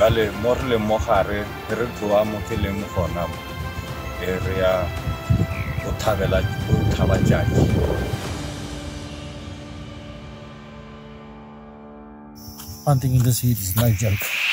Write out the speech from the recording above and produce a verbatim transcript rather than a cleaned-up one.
Jwale mo re le mo gare re tloa mo ke leng gona re ya go thabela go thaba Jagd. Hunting in this heat is no joke.